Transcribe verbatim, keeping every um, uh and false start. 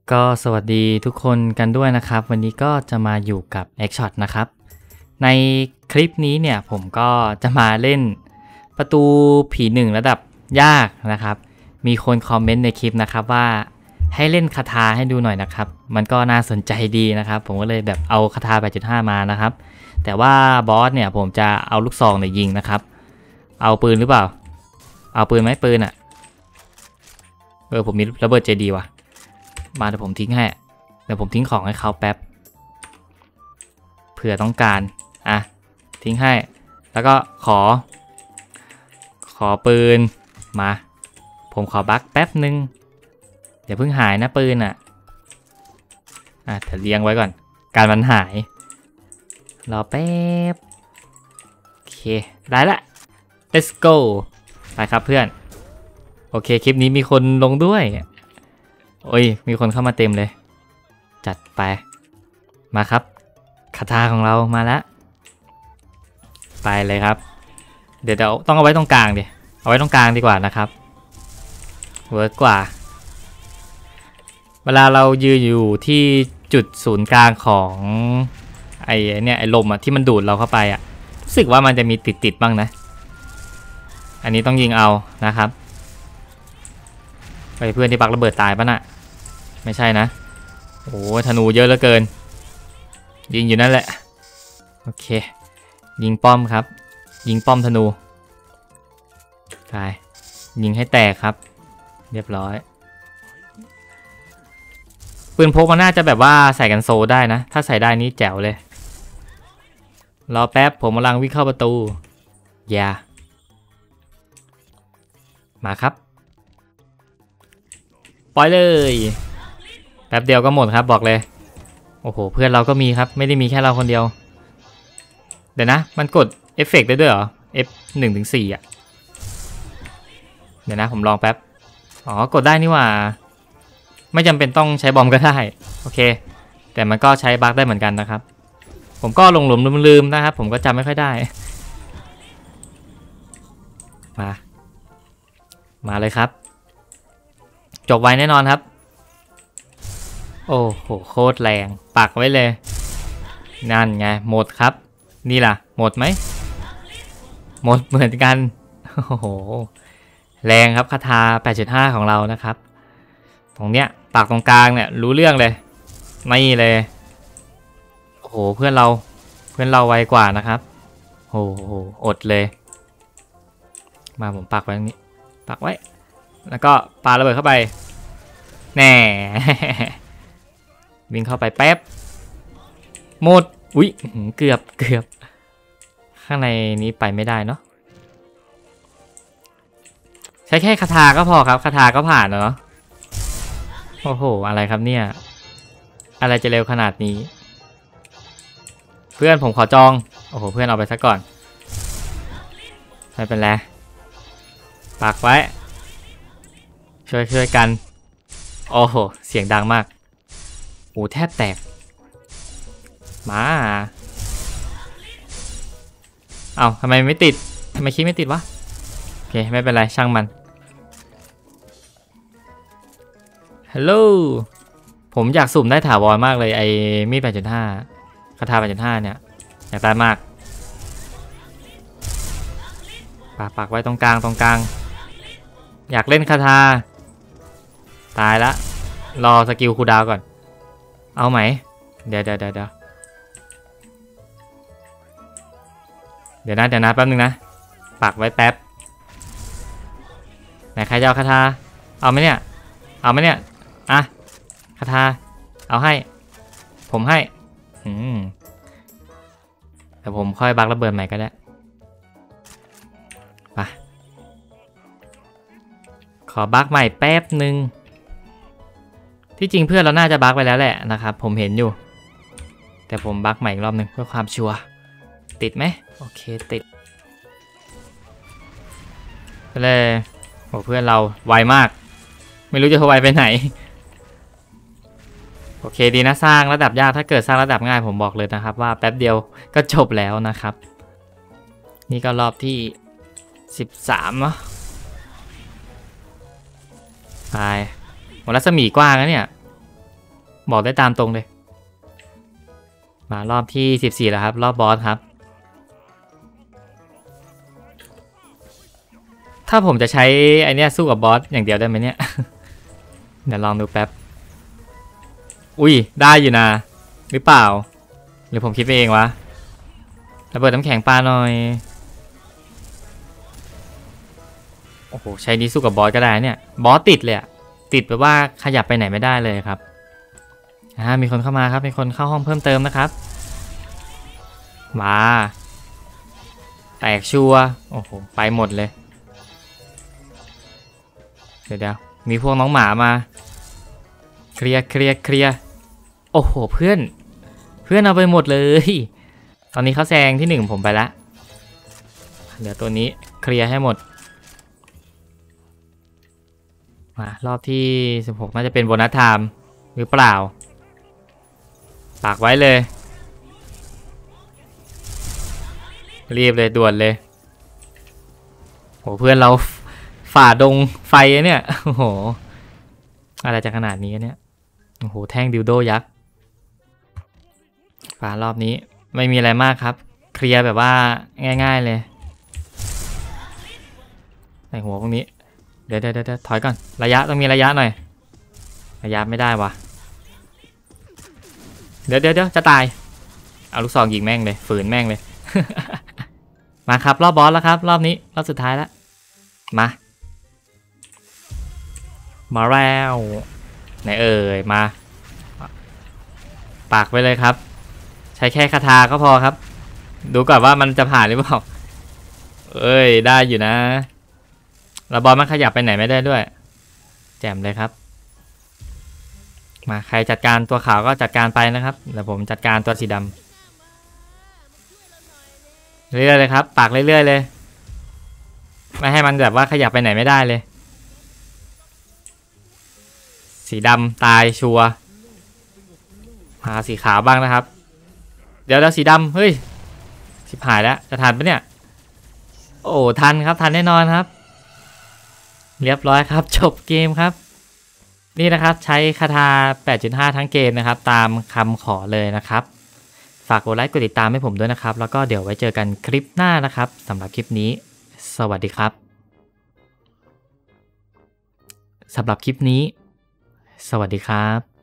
ก็สวัสดีทุกคนกันด้วยนะครับวันนี้ก็จะมาอยู่กับ Xshot นะครับในคลิปนี้เนี่ยผมก็จะมาเล่นประตูผีหนึ่งระดับยากนะครับมีคนคอมเมนต์ในคลิปนะครับว่าให้เล่นคาถาให้ดูหน่อยนะครับมันก็น่าสนใจดีนะครับผมก็เลยแบบเอาคาถา แปดจุดห้า มานะครับแต่ว่าบอสเนี่ยผมจะเอาลูกซองเนี่ยยิงนะครับเอาปืนหรือเปล่าเอาปืนไหมปืนอ่ะเออผมมีระเบิดเจดีว่ะมาเดี๋ยวผมทิ้งให้เดี๋ยวผมทิ้งของให้เขาแป๊บเผื่อต้องการอ่ะทิ้งให้แล้วก็ขอขอปืนมาผมขอบัคแป๊บนึงอย่าเพิ่งหายนะปืนอ่ะอ่ะเดี๋ยวเลี้ยงไว้ก่อนการมันหายรอแป๊บโอเคได้ละ let's go ไปครับเพื่อนโอเคคลิปนี้มีคนลงด้วยโอ้ยมีคนเข้ามาเต็มเลยจัดไปมาครับคาถาของเรามาแล้วไปเลยครับเดี๋ยวเดี๋ยวต้องเอาไว้ตรงกลางดิเอาไว้ตรงกลางดีกว่านะครับเวิร์กกว่าเวลาเรายืนอยู่ที่จุดศูนย์กลางของไอ้เนี่ยไอ้ลมอ่ะที่มันดูดเราเข้าไปอ่ะรู้สึกว่ามันจะมีติดติดบ้างนะอันนี้ต้องยิงเอานะครับไปเพื่อนที่ปักระเบิดตายปะน่ะไม่ใช่นะโอ้ธนูเยอะเหลือเกินยิงอยู่นั่นแหละโอเคยิงป้อมครับยิงป้อมธนูไปยิงให้แตกครับเรียบร้อยปืนพกมันน่าจะแบบว่าใส่กันโซได้นะถ้าใส่ได้นี้แจ๋วเลยรอแป๊บผมกำลังวิ่งเข้าประตูอย่ามาครับปล่อยเลยแป๊บเดียวก็หมดครับบอกเลยโอ้โหเพื่อนเราก็มีครับไม่ได้มีแค่เราคนเดียวเดี๋ยวนะมันกดเอฟเฟกต์ได้ด้วยเหรอ F หนึ่งถึงสี่อ่ะเดี๋ยวนะผมลองแป๊บอ๋อกดได้นี่ว่าไม่จำเป็นต้องใช้บอมก็ได้โอเคแต่มันก็ใช้บั๊กได้เหมือนกันนะครับผมก็หลงหลงลืมๆนะครับผมก็จำไม่ค่อยได้มามาเลยครับจบไวแน่นอนครับโอ้โหโคตรแรงปักไว้เลยนั่นไงหมดครับนี่ล่ะหมดไหมหมดเหมือนกันโอ้โหแรงครับคาถา แปดจุดห้า ของเรานะครับตรงเนี้ยปักตรงกลางเนี่ยรู้เรื่องเลยไม่เลยโอ้โหเพื่อนเราเพื่อนเราไวกว่านะครับโอ้โหอดเลยมาผมปักไว้ตรงนี้ปักไว้แล้วก็ปาระเบิดเข้าไปแน่วิ่งเข้าไปแป๊บหมดอุ๊ยเกือบเกือบข้างในนี้ไปไม่ได้เนาะใช้แค่คาถาก็พอครับคาถาก็ผ่านแล้วเนาะโอ้โหอะไรครับเนี่ยอะไรจะเร็วขนาดนี้เพื่อนผมขอจองโอ้โหเพื่อนเอาไปซะก่อนไม่เป็นไรปักไว้ช่วยช่วยกันโอ้โหเสียงดังมากโอ้แทบแตกมาเอ้าทำไมไม่ติดทำไมคิดไม่ติดวะโอเคไม่เป็นไรช่างมันฮัลโหลผมอยากสุ่มได้ถาวรมากเลยไอ้มีด แปดจุดห้า คาถา แปดจุดห้า เนี่ยอยากได้มากปักปักไว้ตรงกลางตรงกลางอยากเล่นคาถาตายละรอสกิลคูลดาวน์ก่อนเอาไหมเดี๋ยวเดี๋ยวเดี๋ยวเดี๋ยวเดี๋ยวนะเดี๋ยวนะแป๊บนึงนะปักไว้แป๊บไหนใครจะเอาคาถาเอาไหมเนี่ยเอาไหมเนี่ยอ่ะคาถาเอาให้ผมให้อืมแต่ผมค่อยบักระเบิดใหม่ก็ได้ไปขอบักใหม่แป๊บนึงที่จริงเพื่อนเราน่าจะบักไปแล้วแหละนะครับผมเห็นอยู่แต่ผมบักใหม่อีกรอบนึงเพื่อความชัวร์ติดไหมโอเคติดไปเลยโอ้เพื่อนเราไวมากไม่รู้จะไวไปไหนโอเคดีนะสร้างระดับยากถ้าเกิดสร้างระดับง่ายผมบอกเลยนะครับว่าแป๊บเดียวก็จบแล้วนะครับนี่ก็รอบที่สิบสามเนาะไปหมดรัศมีกว้างแล้วเนี่ยบอกได้ตามตรงเลยมารอบที่สิบสี่แล้วครับรอบบอสครับถ้าผมจะใช้ไอเนี้ยสู้กับบอสอย่างเดียวได้ไหมเนี่ย เดี๋ยวลองดูแป๊บอุ้ยได้อยู่นะหรือเปล่าหรือผมคิดไปเองวะระเบิดน้ำแข็งปลาหน่อยโอ้โหใช้นี้สู้กับบอสก็ได้เนี่ยบอสติดเลยอะติดแบบว่าขยับไปไหนไม่ได้เลยครับอ่ามีคนเข้ามาครับมีคนเข้าห้องเพิ่มเติมนะครับมาแตกชัวโอ้โหไปหมดเลยเดี๋ยวเดี๋ยวมีพวกน้องหมามาเคลียร์เคลียร์เคลียร์โอ้โหเพื่อนเพื่อนเอาไปหมดเลยตอนนี้เขาแซงที่หนึ่งผมไปละเดี๋ยวตัวนี้เคลียร์ให้หมดมารอบที่สิบหกน่าจะเป็นโบนัสไทม์หรือเปล่าปากไว้เลยรีบเลยด่วนเลยโหเพื่อนเราฝ่าดงไฟเนี่ยโอ้โหอะไรจะขนาดนี้เนี่ยโอ้โหแท่งดิวโดยักษ์ป่ารอบนี้ไม่มีอะไรมากครับเคลียร์แบบว่าง่ายๆเลยใส่หัวพวกนี้เดี๋ยวเดี๋ยวเดี๋ยวถอยก่อนระยะต้องมีระยะหน่อยระยะไม่ได้วะเดี๋ยวเดี๋ยวเดี๋ยวจะตายเอาลูกซองยิงแม่งเลยฝืนแม่งเลย มาครับรอบบอสแล้วครับรอบนี้รอบสุดท้ายแล้วมามาแล้วไหนเอ่ยมาปากไปเลยครับใช้แค่คาถาก็พอครับดูก่อนว่ามันจะผ่านหรือเปล่าเอ้ยได้อยู่นะระบอสมันขยับไปไหนไม่ได้ด้วยแจ่มเลยครับมาใครจัดการตัวขาวก็จัดการไปนะครับเดี๋ยวผมจัดการตัวสีดำเรื่อยๆเลยครับปากเรื่อยๆเลยไม่ให้มันแบบว่าขยับไปไหนไม่ได้เลยสีดำตายชัวร์หาสีขาวบ้างนะครับเดี๋ยวเราสีดำเฮ้ยชิบหายแล้วจะทันปะเนี่ยโอ้ทันครับทันแน่นอนครับเรียบร้อยครับจบเกมครับนี่นะครับใช้คาถา แปดจุดห้า ทั้งเกมนะครับตามคำขอเลยนะครับฝากกดไลค์กดติดตามให้ผมด้วยนะครับแล้วก็เดี๋ยวไว้เจอกันคลิปหน้านะครับสำหรับคลิปนี้สวัสดีครับสำหรับคลิปนี้สวัสดีครับ